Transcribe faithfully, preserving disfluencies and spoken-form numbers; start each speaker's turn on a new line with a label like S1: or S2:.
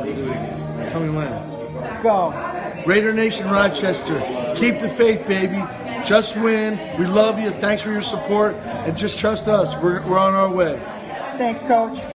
S1: Tell me when.
S2: Go.
S1: Raider Nation Rochester, keep the faith, baby. Just win. We love you. Thanks for your support. And just trust us. We're, we're on our way.
S2: Thanks, Coach.